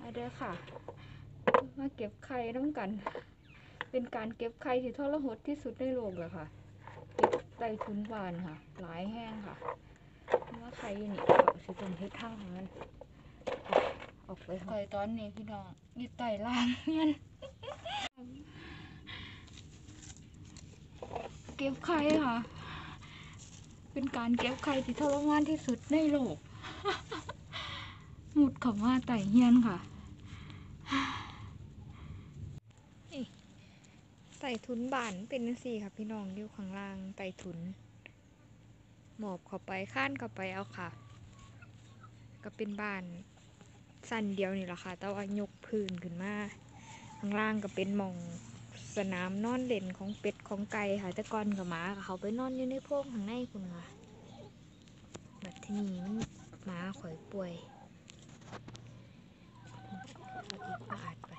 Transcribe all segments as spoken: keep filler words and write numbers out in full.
เด้อค่ะมาเก็บไข่น้ำกัน เป็นการเก็บไข่ที่ทรหดที่สุดในโลกเลยค่ะเก็บใต้ถุนบ้านค่ะหลายแห้งค่ะว่าไข่นี่เขาสิเป็นเฮ็ดทางของมันออกไปค่ะตอนนี้พี่น้องอยู่ใต้ล่างเงี้ยเก็บไข่ค่ะเป็นการเก็บไข่ที่ทรมานที่สุดในโลกหมุดเข้ามาไต่เฮียนค่ะไต่ทุนบ้านเป็นสี่ค่ะพี่น้องอยู่ข้างล่างไต่ทุนหมอบเข้าไปข้านเข้าไปเอาค่ะก็เป็นบ้านสั้นเดียวนี่แหละค่ะแต่ว่ายกพื้นขึ้นมาข้างล่างก็เป็นหม่องสนามนอนเล่นของเป็ดของไก่ค่ะแต่ก่อนกับหมาเขาไปนอนอยู่ในโพรงข้างในคุณค่ะแบบที่นี่มันหมาข่อยป่วยอีกอาดไป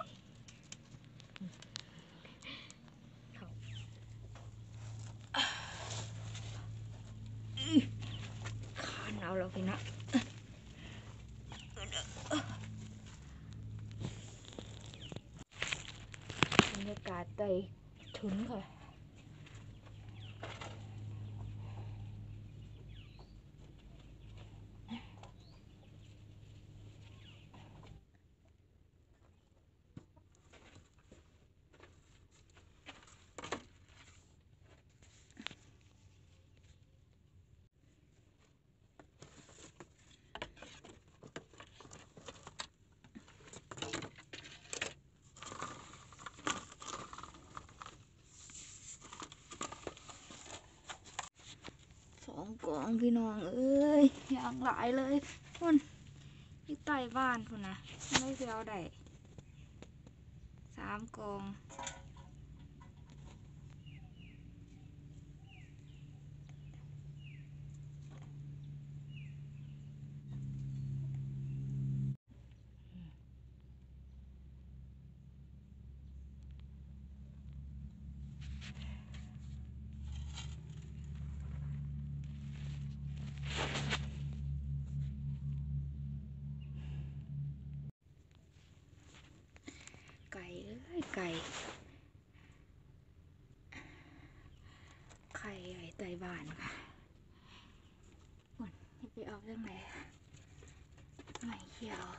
ขานเอาแล้วพี่นะบรรยากาศใต้ถุนค่ะสองกองพี่น้องเอ้ยอย่างหลายเลยคุณที่ใต้บ้านคุณนะไม่เสียวได้สามกองไก่เอ้ยไก่ไข่ไก่ไต้บ้านค่ะคุณจะไปเอาเรื่องไหนไม่เขียว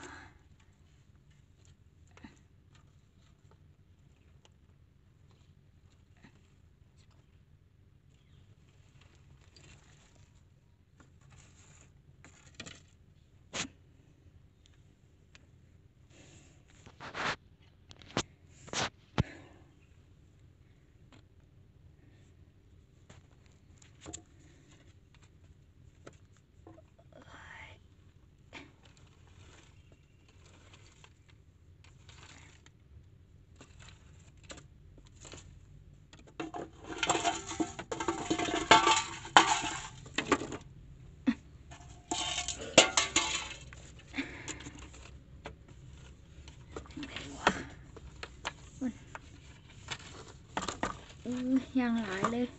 อือย่างหลายเลย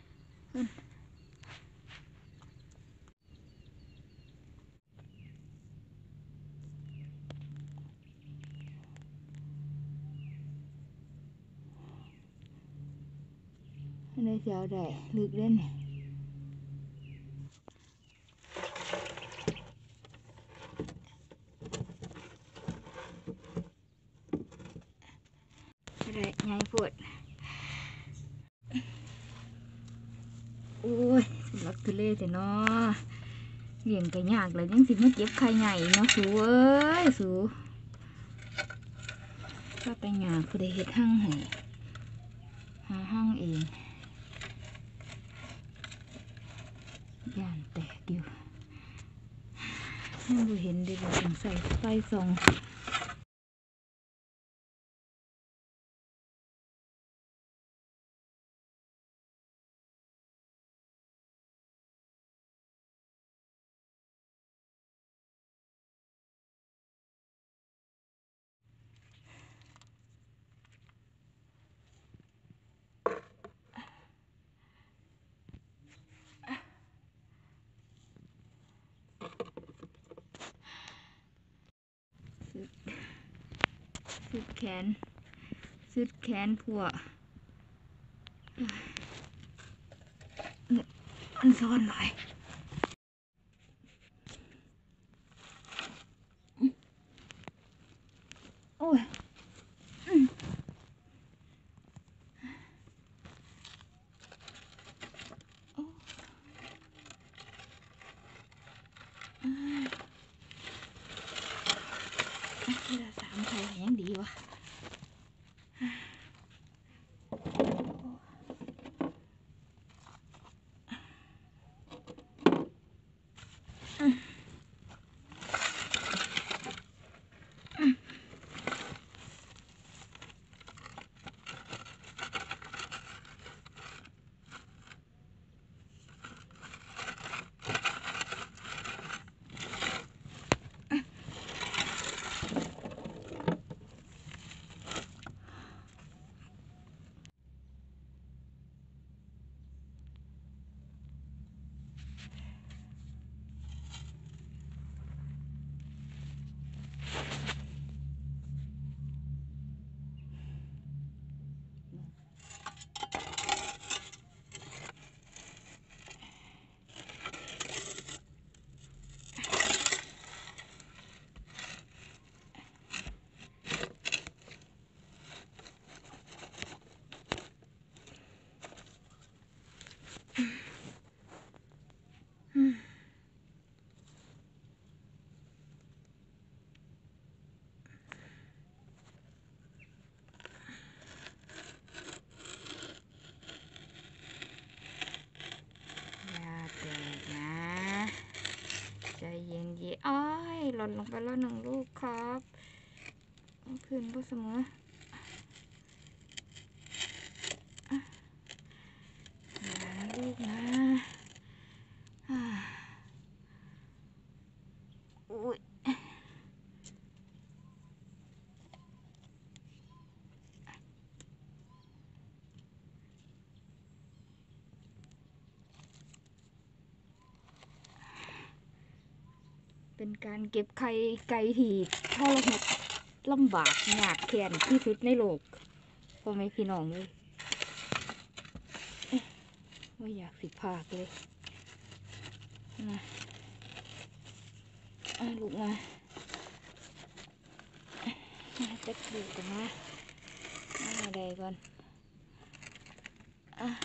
ไม่ได้เสียวได้ลึกเล่นไม่ได้ไงปวดโอ้ยรักทุเล่แต่เนาะเลี้ยงไก่ยากเลยยังสิมาเก็บไข่ใหญ่เนาะสูเอ้ยสูก็ไปหยาคือได้เฮ็ดหั่งให้หาหั่งเองย่านแตกอยู่ยังบ่เห็นได้บ่ต้องใส่ไฟส่องสุดแขนสุดแขนผัวมันซ้อนหลายโอ้ยเวลาสามไทยยังดีวะใจเย็นเย็นอ้อยหล่นลงไปแล้วหนึ่งลูกครับพื้นผู้เสมออย่าลูกนะอุ้ยเป็นการเก็บไข่ไก่ที่ทรมานลำบากยากแค้นที่สุดในโลกพ่อแม่พี่น้องเลยไม่อยากสิพากเลยนะอ่ะลูกมามาจะดูกันนะมาใดก่อนอ่ะ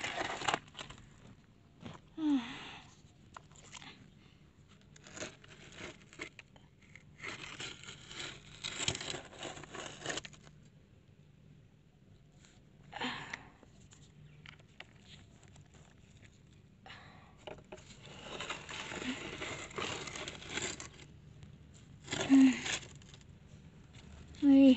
เฮ้ย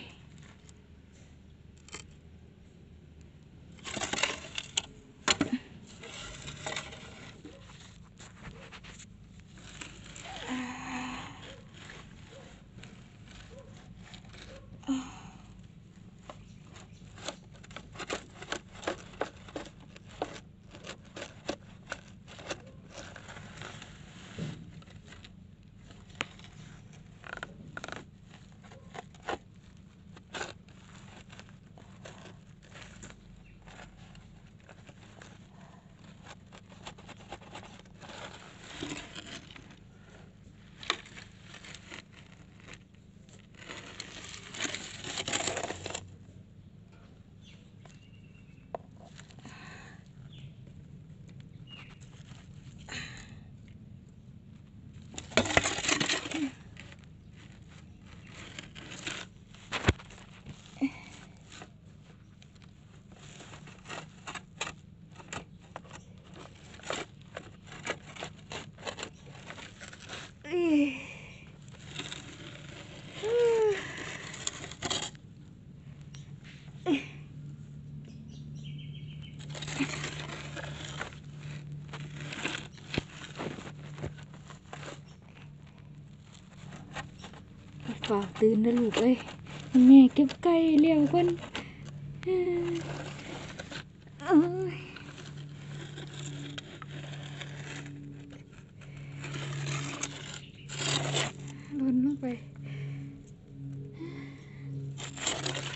ฝากตื่นนะลูกเอ้ยแม่เก็บไก่เลี้ยวคนหล่นลงไป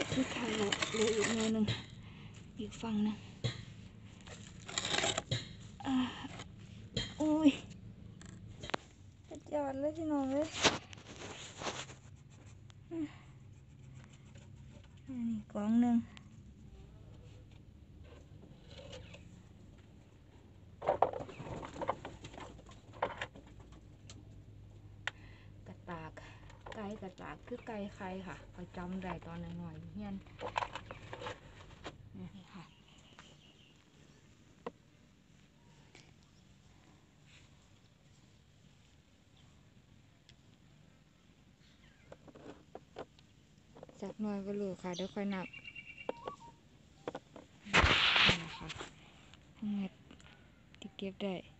มีไข่รูรูอีกหน่อยหนึ่งอีกฝั่งหนึงอ่าโอ้ยสุดยอดเลยพี่น้องเลยอืมอันนี้กล่องหนึ่งกระตากไก่กระตากคือไก่ไข่ค่ะคอยจำได้ตอนหน่อยๆเฮียนนี่ค่ะจากหน่อยก็รู้ค่ะเดี๋ยวค่อยนับนี่นะคะทั้งหมดที่เก็บได้